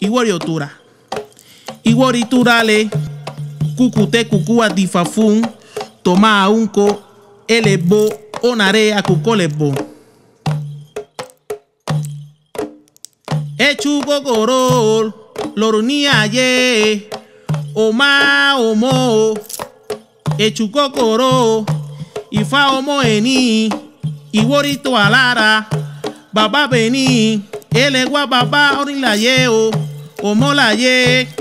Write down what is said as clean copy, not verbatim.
Iwori otura. Iwori turale. Kukute kukua difafun. Toma aunko. Elebo. Onare a kukolebo. Echu gogorol. Lorunia ye. Oma omo. Echu gogoro. Ifa omo eni. Iwori to alara. Baba beni. Elegua baba orila ye o. Omo la ye.